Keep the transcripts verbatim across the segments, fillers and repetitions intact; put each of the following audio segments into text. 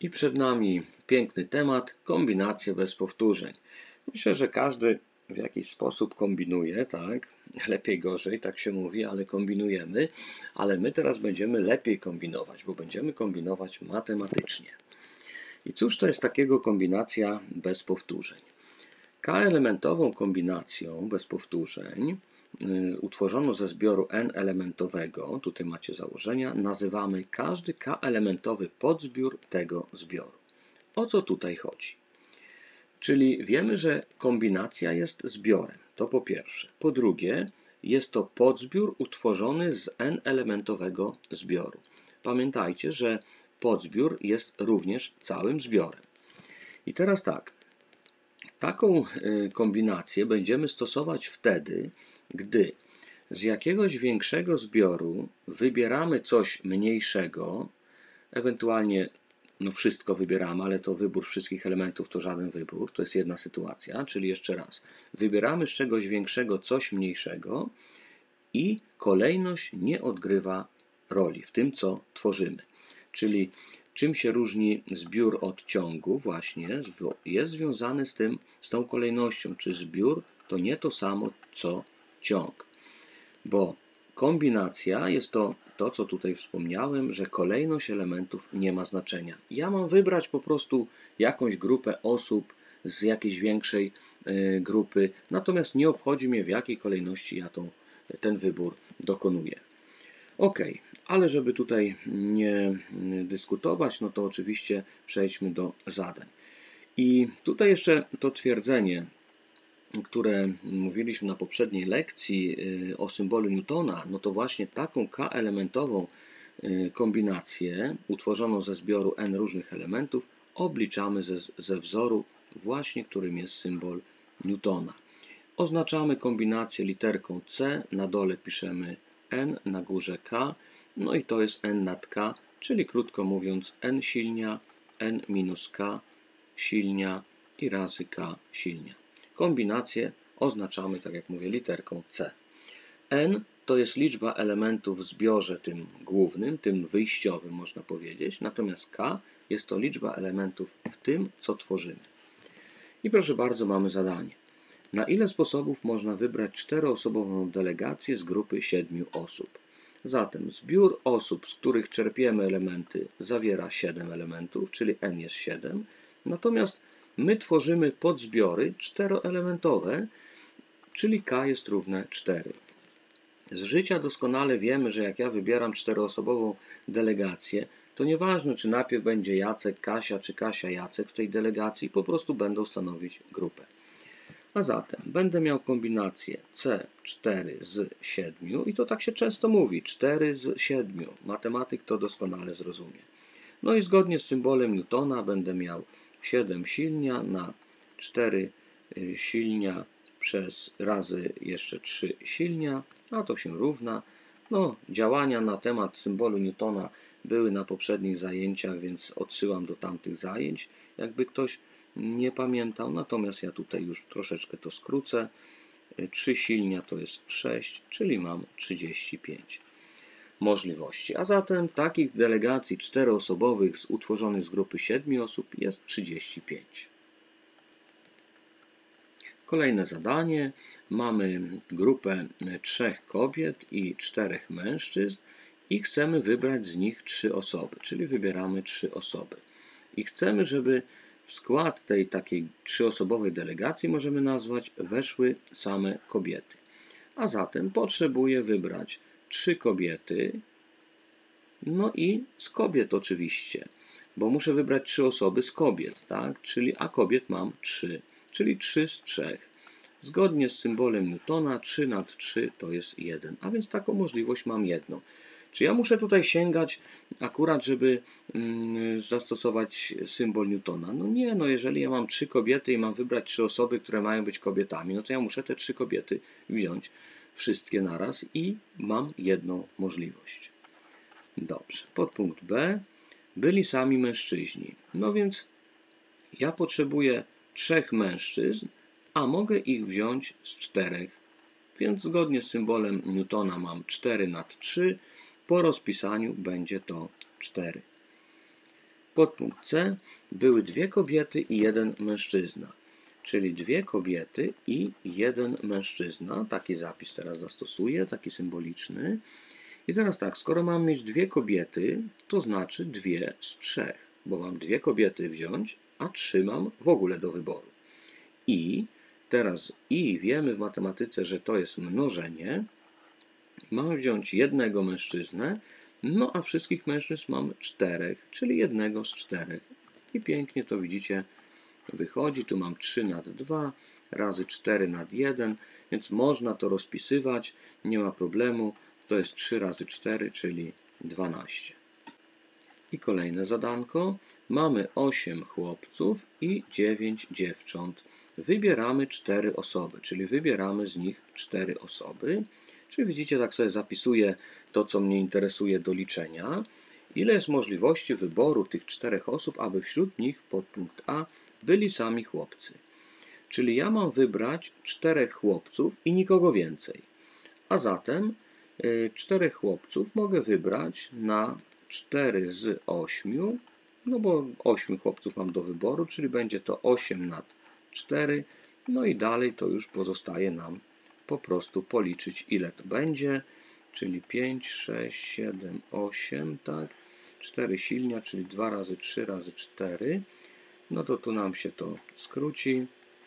I przed nami piękny temat, kombinacje bez powtórzeń. Myślę, że każdy w jakiś sposób kombinuje, tak? Lepiej, gorzej, tak się mówi, ale kombinujemy. Ale my teraz będziemy lepiej kombinować, bo będziemy kombinować matematycznie. I cóż to jest takiego kombinacja bez powtórzeń? K-elementową kombinacją bez powtórzeń utworzoną ze zbioru n-elementowego, tutaj macie założenia, nazywamy każdy k-elementowy podzbiór tego zbioru. O co tutaj chodzi? Czyli wiemy, że kombinacja jest zbiorem, to po pierwsze. Po drugie, jest to podzbiór utworzony z n-elementowego zbioru. Pamiętajcie, że podzbiór jest również całym zbiorem. I teraz tak, taką kombinację będziemy stosować wtedy, gdy z jakiegoś większego zbioru wybieramy coś mniejszego, ewentualnie no wszystko wybieramy, ale to wybór wszystkich elementów to żaden wybór, to jest jedna sytuacja, czyli jeszcze raz, wybieramy z czegoś większego coś mniejszego i kolejność nie odgrywa roli w tym, co tworzymy. Czyli czym się różni zbiór od ciągu? Właśnie jest związany z tym, z tą kolejnością, czy zbiór to nie to samo, co ciąg. Bo kombinacja jest to, to co tutaj wspomniałem, że kolejność elementów nie ma znaczenia. Ja mam wybrać po prostu jakąś grupę osób z jakiejś większej y, grupy, natomiast nie obchodzi mnie, w jakiej kolejności ja tą, ten wybór dokonuję. Ok, ale żeby tutaj nie dyskutować, no to oczywiście przejdźmy do zadań. I tutaj jeszcze to twierdzenie, które mówiliśmy na poprzedniej lekcji o symbolu Newtona, no to właśnie taką k-elementową kombinację utworzoną ze zbioru n różnych elementów obliczamy ze, ze wzoru właśnie, którym jest symbol Newtona. Oznaczamy kombinację literką C, na dole piszemy n, na górze k, no i to jest n nad k, czyli krótko mówiąc n silnia, n minus k silnia i razy k silnia. Kombinację oznaczamy, tak jak mówię, literką C. N to jest liczba elementów w zbiorze tym głównym, tym wyjściowym można powiedzieć, natomiast K jest to liczba elementów w tym, co tworzymy. I proszę bardzo, mamy zadanie. Na ile sposobów można wybrać czteroosobową delegację z grupy siedmiu osób? Zatem zbiór osób, z których czerpiemy elementy, zawiera siedem elementów, czyli n jest siedem, natomiast my tworzymy podzbiory czteroelementowe, czyli k jest równe cztery. Z życia doskonale wiemy, że jak ja wybieram czteroosobową delegację, to nieważne, czy najpierw będzie Jacek, Kasia, czy Kasia, Jacek w tej delegacji, po prostu będą stanowić grupę. A zatem będę miał kombinację C cztery z siedmiu i to tak się często mówi, cztery z siedmiu. Matematyk to doskonale zrozumie. No i zgodnie z symbolem Newtona będę miał siedem silnia na cztery silnia przez razy jeszcze trzy silnia, a to się równa. No, działania na temat symbolu Newtona były na poprzednich zajęciach, więc odsyłam do tamtych zajęć, jakby ktoś nie pamiętał. Natomiast ja tutaj już troszeczkę to skrócę. trzy silnia to jest sześć, czyli mam trzydzieści pięć możliwości. A zatem takich delegacji czteroosobowych z utworzonych z grupy siedmiu osób jest trzydzieści pięć. Kolejne zadanie. Mamy grupę trzech kobiet i czterech mężczyzn i chcemy wybrać z nich trzy osoby, czyli wybieramy trzy osoby. I chcemy, żeby w skład tej takiej trzyosobowej delegacji, możemy nazwać, weszły same kobiety. A zatem potrzebuję wybrać trzy kobiety, no i z kobiet oczywiście, bo muszę wybrać trzy osoby z kobiet, tak? Czyli, a kobiet mam trzy, czyli trzy z trzech. Zgodnie z symbolem Newtona trzy nad trzy to jest jeden, a więc taką możliwość mam jedną. Czy ja muszę tutaj sięgać akurat, żeby mm, zastosować symbol Newtona? No nie, no jeżeli ja mam trzy kobiety i mam wybrać trzy osoby, które mają być kobietami, no to ja muszę te trzy kobiety wziąć wszystkie naraz i mam jedną możliwość. Dobrze, podpunkt B. Byli sami mężczyźni. No więc ja potrzebuję trzech mężczyzn, a mogę ich wziąć z czterech. Więc zgodnie z symbolem Newtona mam cztery nad trzy. Po rozpisaniu będzie to cztery. Podpunkt C. Były dwie kobiety i jeden mężczyzna. Czyli dwie kobiety i jeden mężczyzna. Taki zapis teraz zastosuję, taki symboliczny. I teraz tak, skoro mam mieć dwie kobiety, to znaczy dwie z trzech, bo mam dwie kobiety wziąć, a trzy mam w ogóle do wyboru. I teraz i wiemy w matematyce, że to jest mnożenie. Mam wziąć jednego mężczyznę, no a wszystkich mężczyzn mam czterech, czyli jednego z czterech. I pięknie to widzicie, wychodzi. Tu mam trzy nad dwa razy cztery nad jeden, więc można to rozpisywać, nie ma problemu. To jest trzy razy cztery, czyli dwanaście. I kolejne zadanko. Mamy osiem chłopców i dziewięć dziewcząt. Wybieramy cztery osoby, czyli wybieramy z nich cztery osoby. Czyli widzicie, tak sobie zapisuję to, co mnie interesuje do liczenia. Ile jest możliwości wyboru tych czterech osób, aby wśród nich, podpunkt A, byli sami chłopcy. Czyli ja mam wybrać czterech chłopców i nikogo więcej. A zatem y, czterech chłopców mogę wybrać na cztery z ośmiu, no bo ośmiu chłopców mam do wyboru, czyli będzie to osiem nad cztery. No i dalej to już pozostaje nam po prostu policzyć, ile to będzie, czyli pięć, sześć, siedem, osiem, tak? cztery silnia, czyli dwa razy trzy razy cztery. No to tu nam się to skróci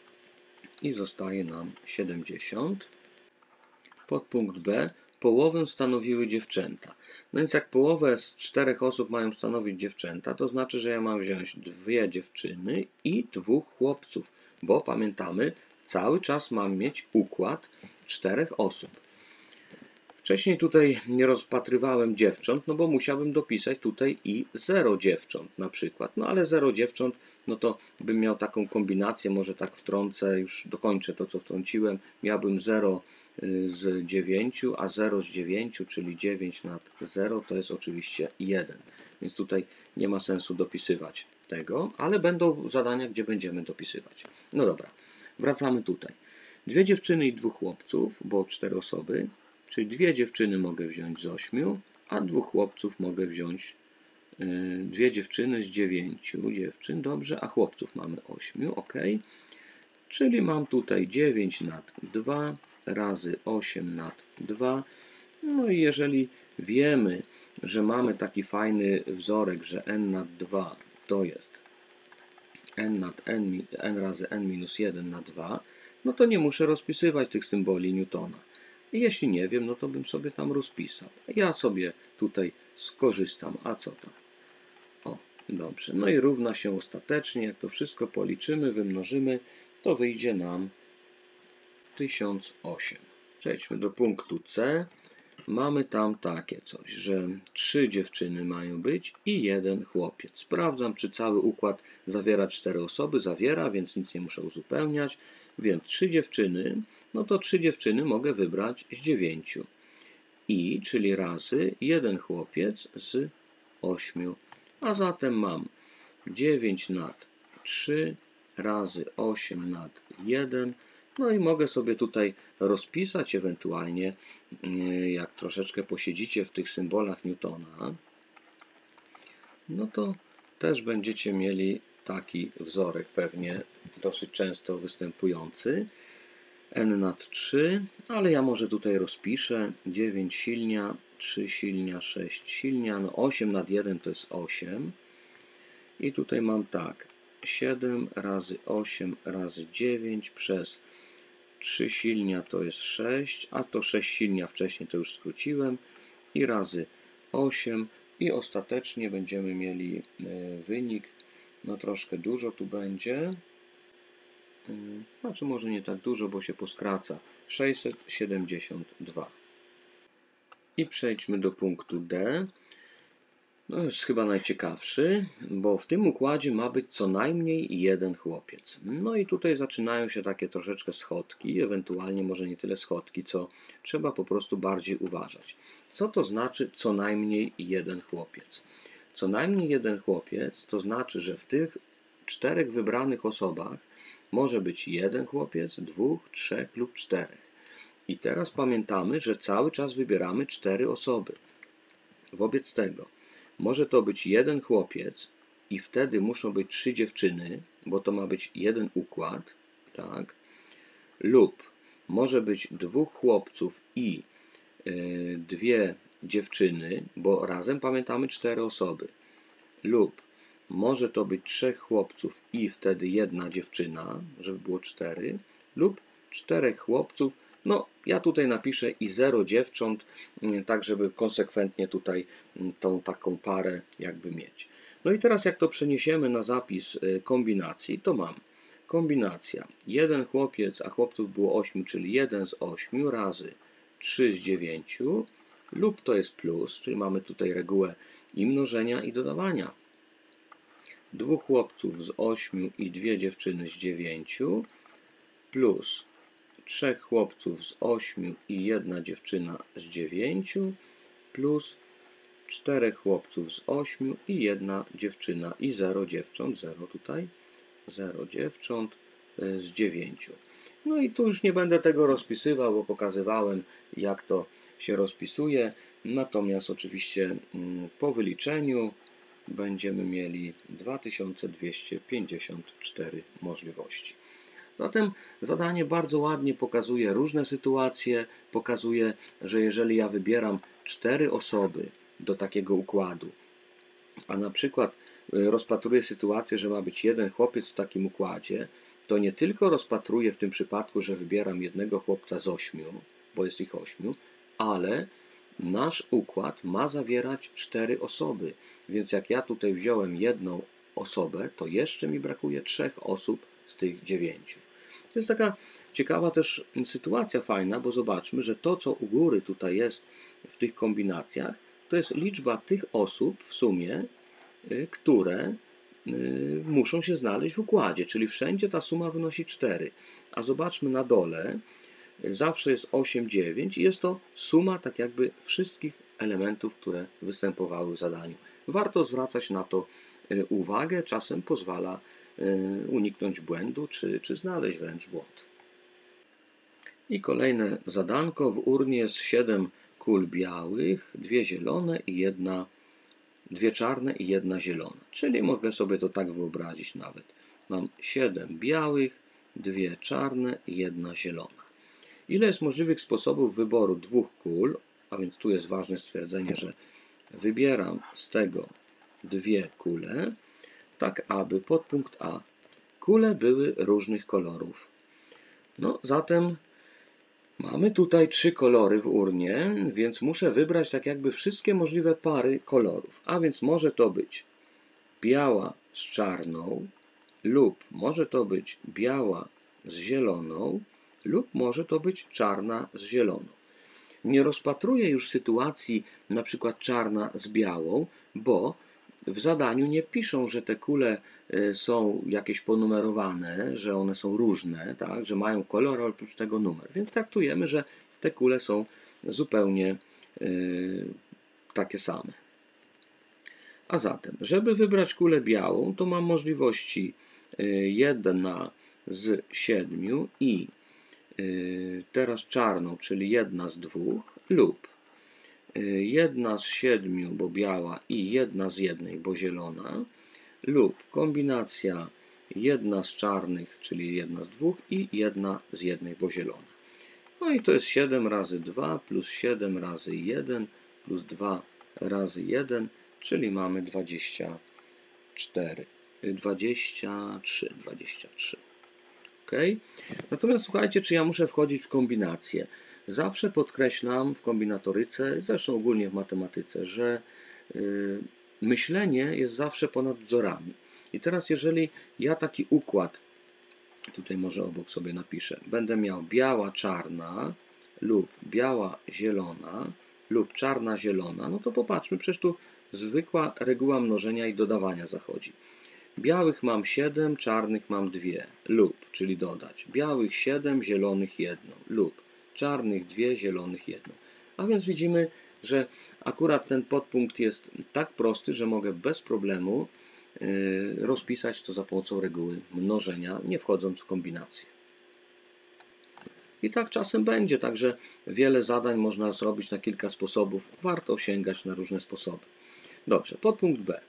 i zostaje nam siedemdziesiąt. Podpunkt B. Połowę stanowiły dziewczęta. No więc jak połowę z czterech osób mają stanowić dziewczęta, to znaczy, że ja mam wziąć dwie dziewczyny i dwóch chłopców, bo pamiętamy, cały czas mam mieć układ czterech osób. Wcześniej tutaj nie rozpatrywałem dziewcząt, no bo musiałbym dopisać tutaj i zero dziewcząt na przykład. No ale zero dziewcząt, no to bym miał taką kombinację, może tak wtrącę, już dokończę to, co wtrąciłem. Miałbym zero z dziewięciu, a zero z dziewięciu, czyli dziewięć nad zero, to jest oczywiście jeden. Więc tutaj nie ma sensu dopisywać tego, ale będą zadania, gdzie będziemy dopisywać. No dobra, wracamy tutaj. Dwie dziewczyny i dwóch chłopców, bo cztery osoby. Czyli dwie dziewczyny mogę wziąć z ośmiu, a dwóch chłopców mogę wziąć, yy, dwie dziewczyny z dziewięciu dziewczyn, dobrze, a chłopców mamy ośmiu, ok. Czyli mam tutaj dziewięć nad dwa razy osiem nad dwa. No i jeżeli wiemy, że mamy taki fajny wzorek, że n nad dwa to jest n nad n, n razy n minus jeden na dwa, no to nie muszę rozpisywać tych symboli Newtona. I jeśli nie wiem, no to bym sobie tam rozpisał. Ja sobie tutaj skorzystam. A co tam? O, dobrze. No i równa się ostatecznie. Jak to wszystko policzymy, wymnożymy, to wyjdzie nam tysiąc osiem. Przejdźmy do punktu C. Mamy tam takie coś, że trzy dziewczyny mają być i jeden chłopiec. Sprawdzam, czy cały układ zawiera cztery osoby. Zawiera, więc nic nie muszę uzupełniać. Więc trzy dziewczyny, no to trzy dziewczyny mogę wybrać z dziewięciu. I, czyli razy jeden chłopiec z ośmiu. A zatem mam dziewięć nad trzy razy osiem nad jeden. No i mogę sobie tutaj rozpisać, ewentualnie jak troszeczkę posiedzicie w tych symbolach Newtona, no to też będziecie mieli taki wzorek pewnie dosyć często występujący. N nad trzy, ale ja może tutaj rozpiszę dziewięć silnia, trzy silnia, sześć silnia, no osiem nad jeden to jest osiem. I tutaj mam tak, siedem razy osiem razy dziewięć przez trzy silnia to jest sześć, a to sześć silnia wcześniej to już skróciłem i razy osiem i ostatecznie będziemy mieli wynik, no troszkę dużo tu będzie, znaczy może nie tak dużo, bo się poskraca, sześćset siedemdziesiąt dwa. I przejdźmy do punktu D. No jest chyba najciekawszy, bo w tym układzie ma być co najmniej jeden chłopiec. No i tutaj zaczynają się takie troszeczkę schodki, ewentualnie może nie tyle schodki, co trzeba po prostu bardziej uważać. Co to znaczy co najmniej jeden chłopiec? Co najmniej jeden chłopiec to znaczy, że w tych czterech wybranych osobach może być jeden chłopiec, dwóch, trzech lub czterech. I teraz pamiętamy, że cały czas wybieramy cztery osoby. Wobec tego może to być jeden chłopiec i wtedy muszą być trzy dziewczyny, bo to ma być jeden układ, tak? Lub może być dwóch chłopców i yy, dwie dziewczyny, bo razem pamiętamy cztery osoby. Lub może to być trzech chłopców i wtedy jedna dziewczyna, żeby było cztery. Lub czterech chłopców. No, ja tutaj napiszę i zero dziewcząt, tak żeby konsekwentnie tutaj tą taką parę jakby mieć. No i teraz jak to przeniesiemy na zapis kombinacji, to mam kombinacja jeden chłopiec, a chłopców było ośmiu, czyli jeden z ośmiu razy trzy z dziewięciu, lub to jest plus, czyli mamy tutaj regułę i mnożenia i dodawania. Dwóch chłopców z ośmiu i dwie dziewczyny z dziewięciu, plus trzech chłopców z ośmiu i jedna dziewczyna z dziewięciu, plus czterech chłopców z ośmiu i jedna dziewczyna i zero dziewcząt, zero tutaj, zero dziewcząt z dziewięciu. No i tu już nie będę tego rozpisywał, bo pokazywałem, jak to się rozpisuje. Natomiast oczywiście po wyliczeniu będziemy mieli dwa tysiące dwieście pięćdziesiąt cztery możliwości. Zatem zadanie bardzo ładnie pokazuje różne sytuacje, pokazuje, że jeżeli ja wybieram cztery osoby do takiego układu, a na przykład rozpatruję sytuację, że ma być jeden chłopiec w takim układzie, to nie tylko rozpatruję w tym przypadku, że wybieram jednego chłopca z ośmiu, bo jest ich ośmiu, ale nasz układ ma zawierać cztery osoby. Więc jak ja tutaj wziąłem jedną osobę, to jeszcze mi brakuje trzech osób z tych dziewięciu. To jest taka ciekawa też sytuacja fajna, bo zobaczmy, że to, co u góry tutaj jest w tych kombinacjach, to jest liczba tych osób w sumie, które muszą się znaleźć w układzie, czyli wszędzie ta suma wynosi cztery. A zobaczmy na dole, zawsze jest osiem, dziewięć i jest to suma tak jakby wszystkich elementów, które występowały w zadaniu. Warto zwracać na to uwagę, czasem pozwala uniknąć błędu, czy, czy znaleźć wręcz błąd. I kolejne zadanko. W urnie jest siedem kul białych, dwie zielone i jedna, dwie czarne i jedna zielona. Czyli mogę sobie to tak wyobrazić nawet. Mam siedem białych, dwie czarne i jedna zielona. Ile jest możliwych sposobów wyboru dwóch kul, a więc tu jest ważne stwierdzenie, że wybieram z tego dwie kule, tak aby podpunkt A. Kule były różnych kolorów. No zatem mamy tutaj trzy kolory w urnie, więc muszę wybrać tak jakby wszystkie możliwe pary kolorów. A więc może to być biała z czarną, lub może to być biała z zieloną, lub może to być czarna z zieloną. Nie rozpatruję już sytuacji na przykład czarna z białą, bo w zadaniu nie piszą, że te kule są jakieś ponumerowane, że one są różne, tak, że mają kolor, ale oprócz tego numer. Więc traktujemy, że te kule są zupełnie yy, takie same. A zatem, żeby wybrać kulę białą, to mam możliwości jedna z siedmiu i yy, teraz czarną, czyli jedna z dwóch, lub jedna z siedmiu, bo biała, i jedna z jednej, bo zielona, lub kombinacja jedna z czarnych, czyli jedna z dwóch, i jedna z jednej, bo zielona. No i to jest siedem razy dwa plus siedem razy jeden plus dwa razy jeden, czyli mamy dwadzieścia cztery, dwadzieścia trzy, dwadzieścia trzy. Ok? Natomiast słuchajcie, czy ja muszę wchodzić w kombinację? Zawsze podkreślam w kombinatoryce, zresztą ogólnie w matematyce, że yy, myślenie jest zawsze ponad wzorami. I teraz jeżeli ja taki układ, tutaj może obok sobie napiszę, będę miał biała, czarna lub biała, zielona lub czarna, zielona, no to popatrzmy, przecież tu zwykła reguła mnożenia i dodawania zachodzi. Białych mam siedem, czarnych mam dwie, lub, czyli dodać, białych siedem, zielonych jedną, lub czarnych dwie, zielonych jedną. A więc widzimy, że akurat ten podpunkt jest tak prosty, że mogę bez problemu yy, rozpisać to za pomocą reguły mnożenia, nie wchodząc w kombinację. I tak czasem będzie, także wiele zadań można zrobić na kilka sposobów. Warto sięgać na różne sposoby. Dobrze, podpunkt B.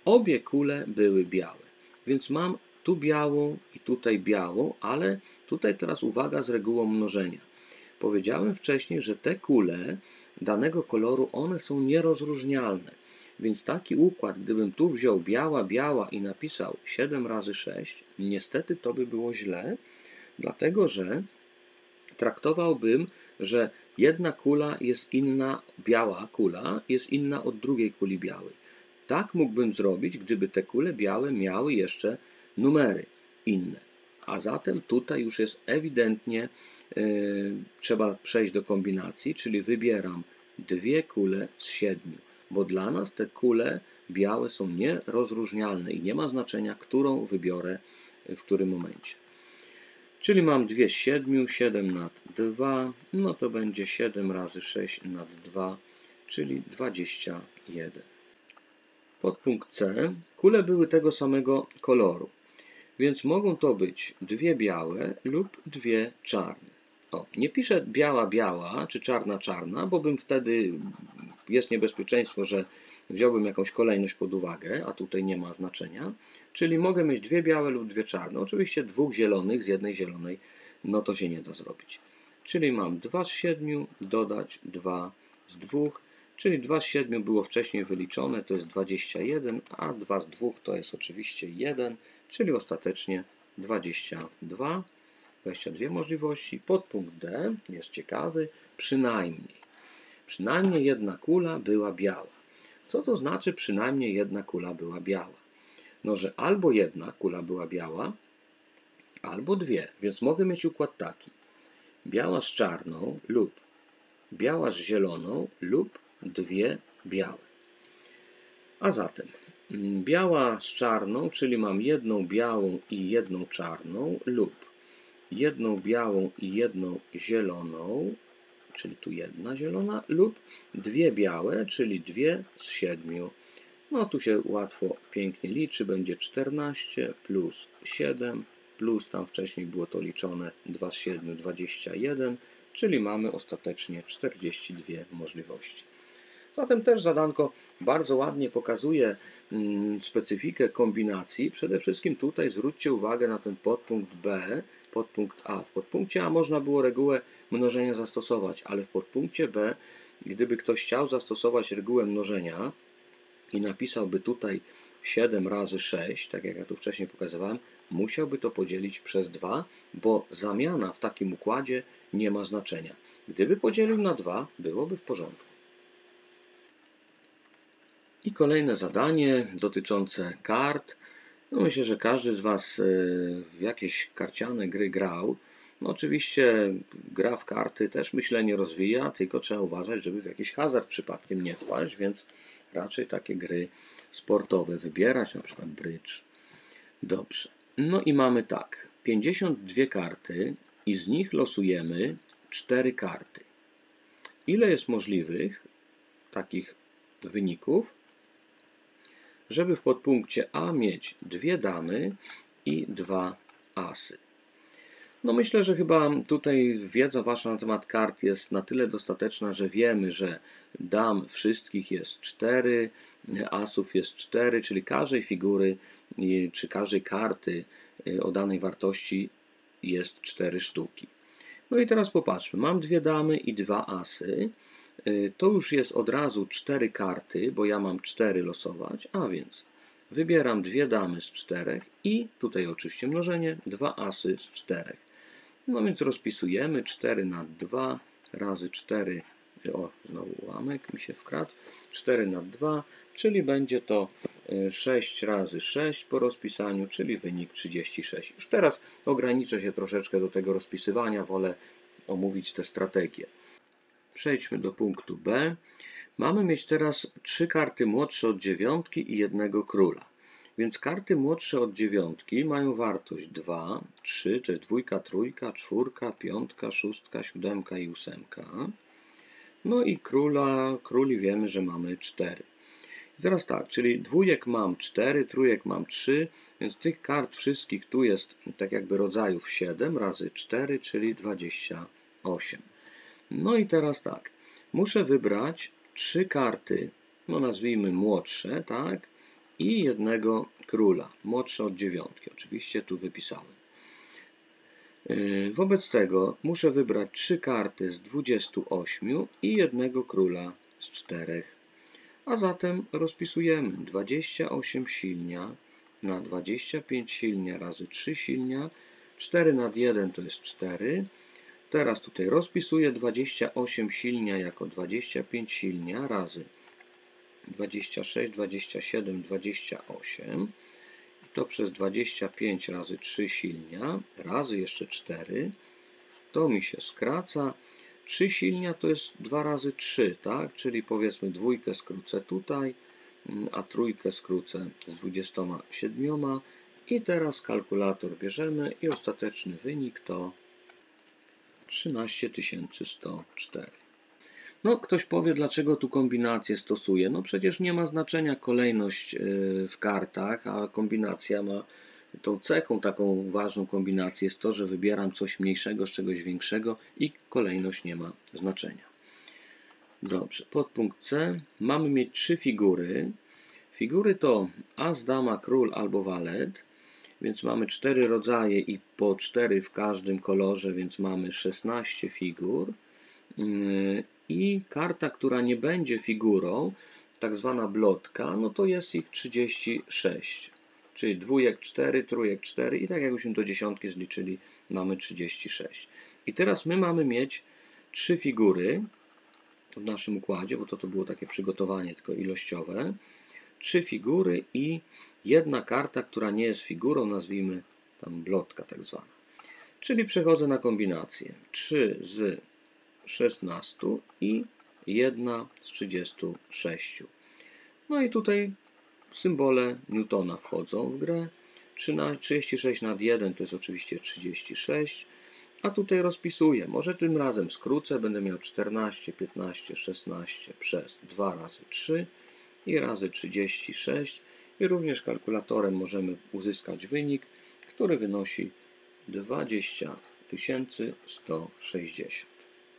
obie kule były białe. Więc mam tu białą i tutaj białą, ale tutaj teraz uwaga z regułą mnożenia. Powiedziałem wcześniej, że te kule danego koloru, one są nierozróżnialne. Więc taki układ, gdybym tu wziął biała, biała i napisał siedem razy sześć, niestety to by było źle, dlatego że traktowałbym, że jedna kula jest inna, biała kula jest inna od drugiej kuli białej. Tak mógłbym zrobić, gdyby te kule białe miały jeszcze numery inne. A zatem tutaj już jest ewidentnie yy, trzeba przejść do kombinacji, czyli wybieram dwie kule z siedmiu, bo dla nas te kule białe są nierozróżnialne i nie ma znaczenia, którą wybiorę w którym momencie. Czyli mam dwie z siedmiu, siedem nad dwa, no to będzie siedem razy sześć nad dwa, czyli dwadzieścia jeden. Podpunkt C. Kule były tego samego koloru, więc mogą to być dwie białe lub dwie czarne. O, nie piszę biała, biała, czy czarna, czarna, bo bym wtedy, jest niebezpieczeństwo, że wziąłbym jakąś kolejność pod uwagę, a tutaj nie ma znaczenia. Czyli mogę mieć dwie białe lub dwie czarne. Oczywiście dwóch zielonych z jednej zielonej, no to się nie da zrobić. Czyli mam dwa z siedmiu, dodać dwa z dwóch, czyli dwa z siedmiu było wcześniej wyliczone, to jest dwadzieścia jeden, a dwa z dwóch to jest oczywiście jeden, czyli ostatecznie dwadzieścia dwa. dwadzieścia dwie możliwości. Podpunkt D jest ciekawy, przynajmniej. Przynajmniej jedna kula była biała. Co to znaczy przynajmniej jedna kula była biała? No, że albo jedna kula była biała, albo dwie. Więc mogę mieć układ taki. Biała z czarną lub biała z zieloną lub dwie białe. A zatem biała z czarną, czyli mam jedną białą i jedną czarną lub jedną białą i jedną zieloną, czyli tu jedna zielona, lub dwie białe, czyli dwie z siedmiu. No tu się łatwo, pięknie liczy, będzie czternaście plus siedem, plus tam wcześniej było to liczone dwa z siedmiu, dwadzieścia jeden, czyli mamy ostatecznie czterdzieści dwie możliwości. Zatem też zadanko bardzo ładnie pokazuje mm, specyfikę kombinacji. Przede wszystkim tutaj zwróćcie uwagę na ten podpunkt B, podpunkt A. W podpunkcie A można było regułę mnożenia zastosować, ale w podpunkcie B, gdyby ktoś chciał zastosować regułę mnożenia i napisałby tutaj siedem razy sześć, tak jak ja tu wcześniej pokazywałem, musiałby to podzielić przez dwa, bo zamiana w takim układzie nie ma znaczenia. Gdyby podzielił na dwa, byłoby w porządku. I kolejne zadanie dotyczące kart. No myślę, że każdy z Was w jakieś karciane gry grał. No oczywiście gra w karty też myślenie rozwija, tylko trzeba uważać, żeby w jakiś hazard przypadkiem nie wpaść, więc raczej takie gry sportowe wybierać, na przykład brydż. Dobrze. No i mamy tak, pięćdziesiąt dwie karty i z nich losujemy cztery karty. Ile jest możliwych takich wyników, żeby w podpunkcie A mieć dwie damy i dwa asy? No myślę, że chyba tutaj wiedza Wasza na temat kart jest na tyle dostateczna, że wiemy, że dam wszystkich jest cztery, asów jest cztery, czyli każdej figury czy każdej karty o danej wartości jest cztery sztuki. No i teraz popatrzmy, mam dwie damy i dwa asy. To już jest od razu cztery karty, bo ja mam cztery losować, a więc wybieram dwie damy z czterech i tutaj oczywiście mnożenie, dwa asy z czterech. No więc rozpisujemy cztery na dwa razy cztery, o znowu ułamek mi się wkradł, cztery na dwa, czyli będzie to sześć razy sześć po rozpisaniu, czyli wynik trzydzieści sześć. Już teraz ograniczę się troszeczkę do tego rozpisywania, wolę omówić te strategie. Przejdźmy do punktu B. Mamy mieć teraz trzy karty młodsze od dziewiątki i jednego króla. Więc karty młodsze od dziewiątki mają wartość dwa, trzy, to jest dwójka, trójka, czwórka, piątka, szóstka, siódemka i ósemka. No i króla, króli wiemy, że mamy cztery. I teraz tak, czyli dwójek mam cztery, trójek mam trzy, więc tych kart wszystkich tu jest tak jakby rodzajów siedem razy cztery, czyli dwadzieścia osiem. No i teraz tak, muszę wybrać trzy karty, no nazwijmy młodsze, tak? i jednego króla, młodszy od dziewiątki. Oczywiście tu wypisałem. Wobec tego muszę wybrać trzy karty z dwudziestu ośmiu i jednego króla z czterech. A zatem rozpisujemy dwadzieścia osiem silnia na dwadzieścia pięć silnia razy trzy silnia. cztery nad jeden to jest cztery. Teraz tutaj rozpisuję dwadzieścia osiem silnia jako dwadzieścia pięć silnia razy dwadzieścia sześć, dwadzieścia siedem, dwadzieścia osiem. I to przez dwadzieścia pięć razy trzy silnia razy jeszcze cztery. To mi się skraca. trzy silnia to jest dwa razy trzy, tak? Czyli powiedzmy dwójkę skrócę tutaj, a trójkę skrócę z dwudziestoma siedmioma. I teraz kalkulator bierzemy i ostateczny wynik to trzynaście tysięcy sto cztery. No, ktoś powie, dlaczego tu kombinację stosuję. No przecież nie ma znaczenia kolejność w kartach, a kombinacja ma tą cechą, taką ważną kombinacji jest to, że wybieram coś mniejszego z czegoś większego i kolejność nie ma znaczenia. Dobrze, podpunkt C. Mamy mieć trzy figury. Figury to as, dama, król albo walet, więc mamy cztery rodzaje i po cztery w każdym kolorze, więc mamy szesnaście figur. I karta, która nie będzie figurą, tak zwana blotka, no to jest ich trzydzieści sześć. Czyli dwójek cztery, trójek cztery i tak jakbyśmy do dziesiątki zliczyli, mamy trzydzieści sześć. I teraz my mamy mieć trzy figury w naszym układzie, bo to, to było takie przygotowanie tylko ilościowe. Trzy figury i jedna karta, która nie jest figurą, nazwijmy tam blotka tak zwana. Czyli przechodzę na kombinację. trzy z szesnastu i jedna z trzydziestu sześciu. No i tutaj symbole Newtona wchodzą w grę. trzydzieści sześć nad jeden to jest oczywiście trzydzieści sześć. A tutaj rozpisuję. Może tym razem skrócę. Będę miał czternaście, piętnaście, szesnaście przez dwa razy trzy i razy trzydzieści sześć. I również kalkulatorem możemy uzyskać wynik, który wynosi dwadzieścia tysięcy sto sześćdziesiąt.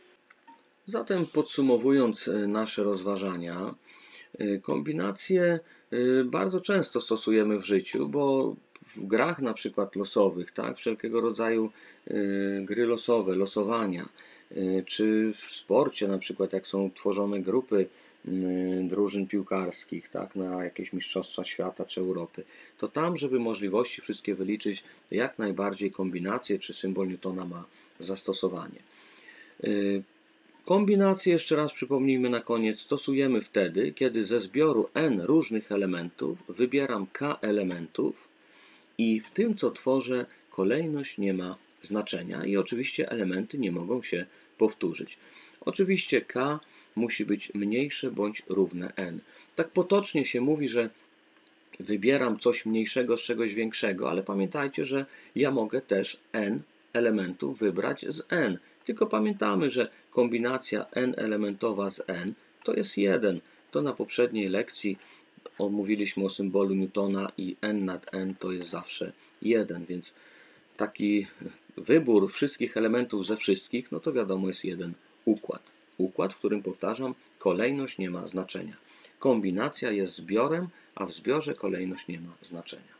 Zatem podsumowując nasze rozważania, kombinacje bardzo często stosujemy w życiu, bo w grach na przykład losowych, tak, wszelkiego rodzaju gry losowe, losowania, czy w sporcie na przykład jak są tworzone grupy drużyn piłkarskich, tak, na jakieś mistrzostwa świata czy Europy, to tam, żeby możliwości wszystkie wyliczyć, jak najbardziej kombinacje czy symbol Newtona ma zastosowanie. Kombinacje, jeszcze raz przypomnijmy na koniec, stosujemy wtedy, kiedy ze zbioru n różnych elementów wybieram k elementów i w tym, co tworzę, kolejność nie ma znaczenia i oczywiście elementy nie mogą się powtórzyć. Oczywiście k musi być mniejsze bądź równe n. Tak potocznie się mówi, że wybieram coś mniejszego z czegoś większego, ale pamiętajcie, że ja mogę też n elementów wybrać z n. Tylko pamiętamy, że kombinacja n elementowa z n to jest jeden. To na poprzedniej lekcji omówiliśmy o symbolu Newtona i n nad n to jest zawsze jeden, więc taki wybór wszystkich elementów ze wszystkich, no to wiadomo jest jeden układ. Układ, w którym, powtarzam, kolejność nie ma znaczenia. Kombinacja jest zbiorem, a w zbiorze kolejność nie ma znaczenia.